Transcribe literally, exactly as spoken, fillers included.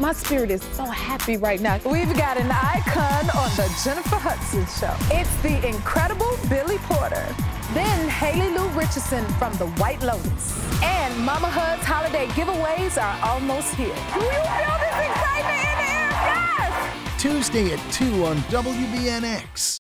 my spirit is so happy right now. We've got an icon on the Jennifer Hudson Show. It's the incredible Billy Porter. Then Haley Lou Richardson from the White Lotus. And Mama Hud's holiday giveaways are almost here. Do you feel this excitement in the air? Yes! Tuesday at two on W B N X.